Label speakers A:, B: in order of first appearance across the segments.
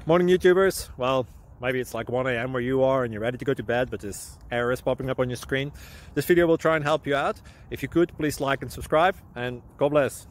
A: Morning YouTubers. Well, maybe it's like 1 a.m. where you are and you're ready to go to bed, but this error is popping up on your screen. This video will try and help you out. If you could, please like and subscribe, and God bless.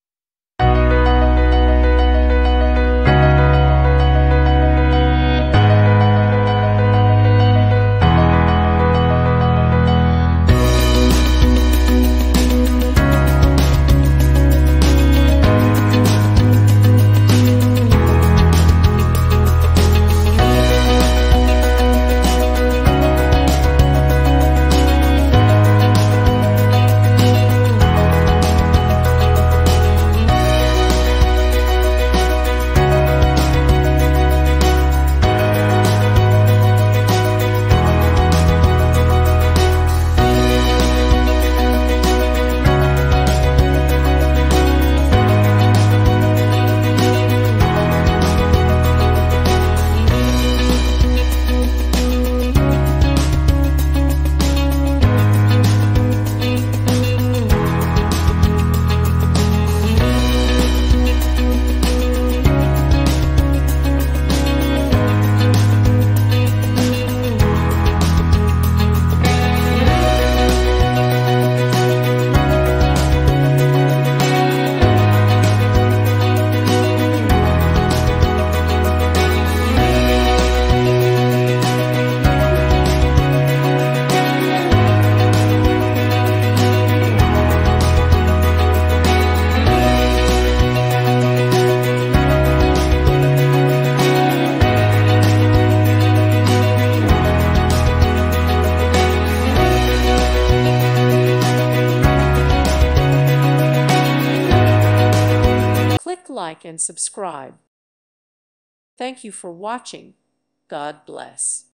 B: Click like and subscribe. Thank you for watching. God bless.